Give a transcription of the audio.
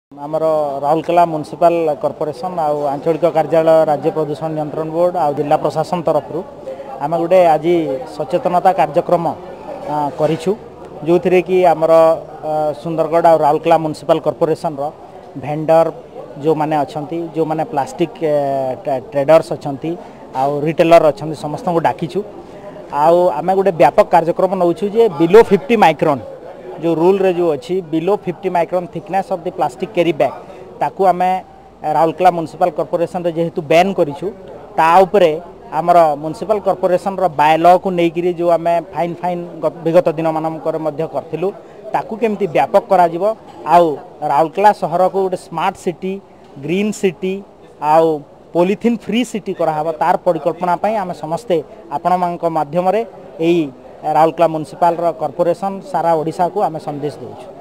आमर Rourkela municipal corporation आंचलिक कार्यालय राज्य प्रदूषण नियंत्रण बोर्ड आ जिला प्रशासन तरफ आम गोटे आज सचेतनता कार्यक्रम करूँ जो थी कि आमर सुंदरगढ़ और राउरकेला म्युनिसिपल कॉर्पोरेशन भेंडर जो माने अच्छा जो माने प्लास्टिक ट्रेडर्स अच्छा आउ रिटेलर अच्छा समस्त को डाकिचु आम गोटे व्यापक कार्यक्रम नौ जे बिलो 50 माइक्रोन जो रूल रे जो अच्छी below 50 micron thickness of the plastic carry bag ताकू आम राउरकेला म्युनिसिपल कॉर्पोरेशन रे जेहेतु बैन करिछु ता उपरे आमर municipal corporation row by law को लेकिरी जो आम फाइन विगत दिन मानक करथिलु ताकू केमती व्यापक करा जिवो आउ राउरकेला शहर को गोटे स्मार्ट सिटी ग्रीन सिटी आउ पॉलिथिन फ्री सिटी कराहब तार परिकल्पना पई आम समस्ते आपण मानक माध्यम रे एई राउरकेला म्युनिसिपल कॉर्पोरेशन सारा ओडिशा को आम संदेश देउछु।